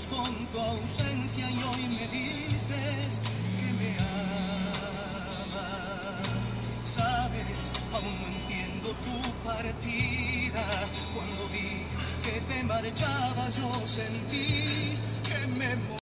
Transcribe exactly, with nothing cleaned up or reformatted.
años con tu ausencia y hoy me dices que me amas. Sabes, aún no entiendo tu partida. Cuando vi que te marchabas yo sentí que me moría.